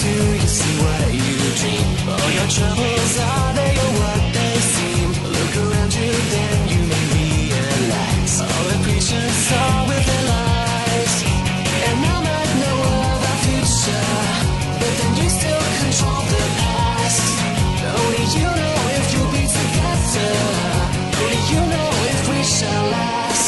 do you see what you dream? All your troubles are they or what they seem? Look around you, then you may realize all the creatures are with their lives. And I might know of our future, but then you still control the past. Only you know if you'll be together. Only you know if we shall last.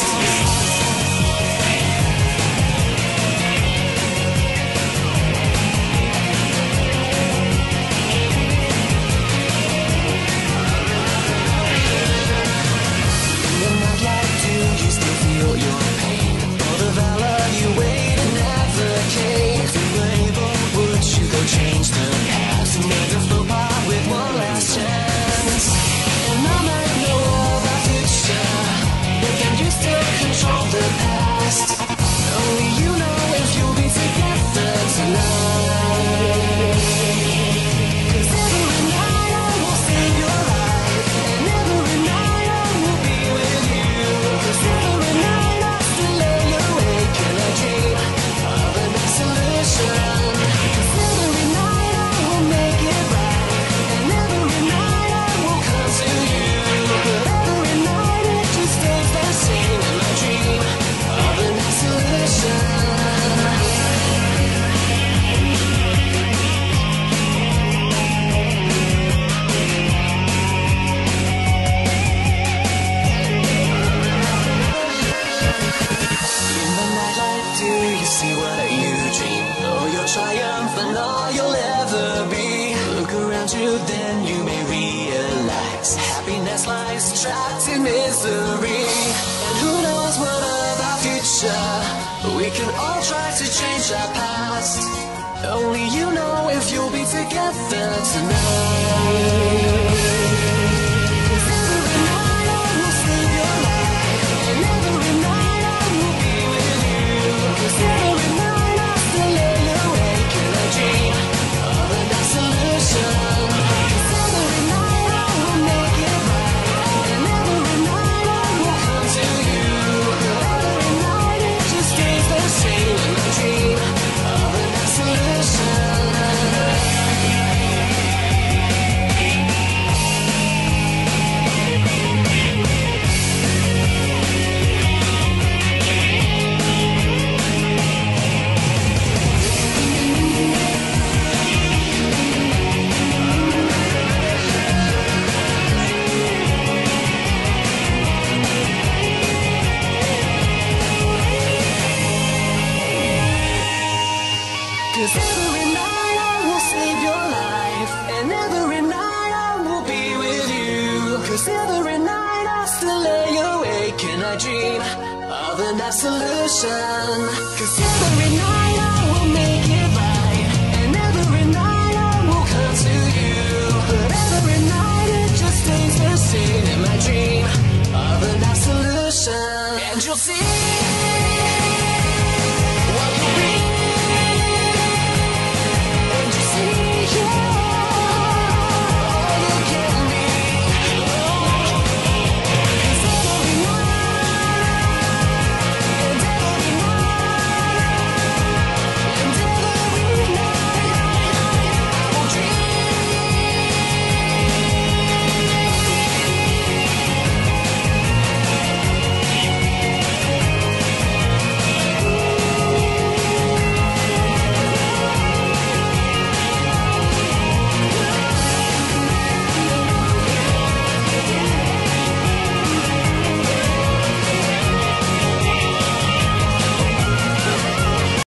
Change the past and make the flow part with one last chance. And I might know of our future, but can you still control the past? Only you know if you'll be together tonight. 'Cause every night I will save your life, and every night I will be with you. 'Cause every night I still lay awake and I dream of an absolution. Triumph and all you'll ever be. Look around you, then you may realize happiness lies trapped in misery. And who knows what of our future? We can all try to change our past. Only you know if you'll be together tonight. Cause every night I will save your life, and every night I will be with you. Cause every night I still lay awake and I dream of an absolution. Cause every night